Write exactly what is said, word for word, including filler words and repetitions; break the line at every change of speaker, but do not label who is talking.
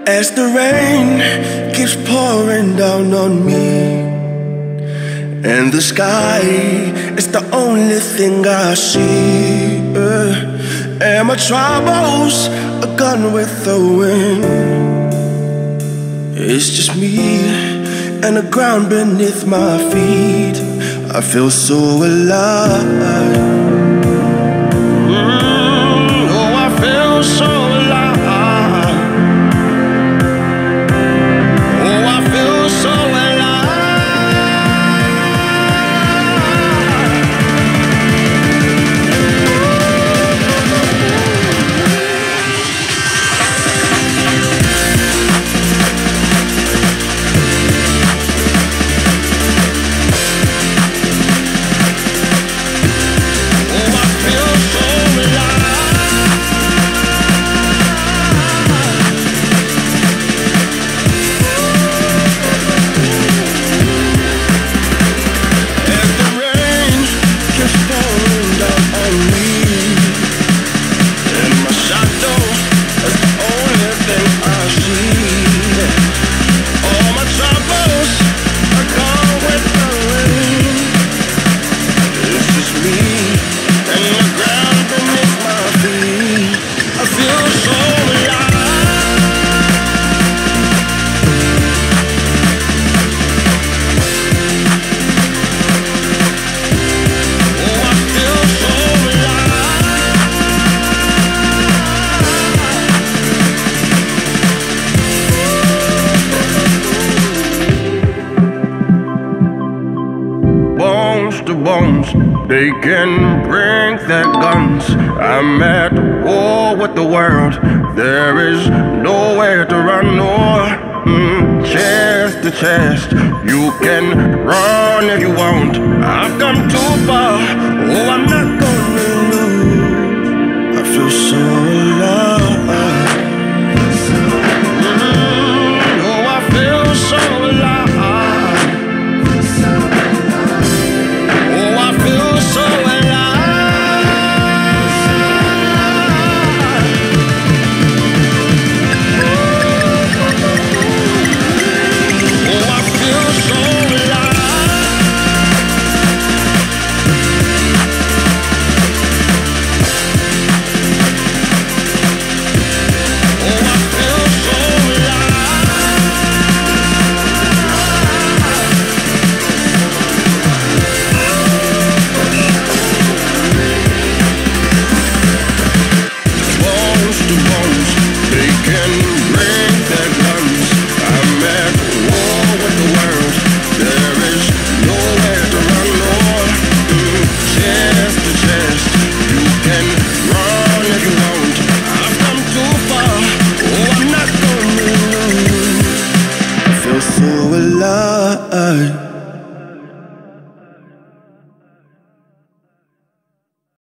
As the rain keeps pouring down on me, and the sky is the only thing I see, uh, and my troubles are gone with the wind. It's just me and the ground beneath my feet. I feel so alive.
Bones, they can bring their guns. I'm at war with the world. There is nowhere to run, or mm, chest to chest. You can run if you want. I've come too far. Oh, I'm not gonna lose.
I feel so alive.
Mm, oh, I feel so alive.
So alive.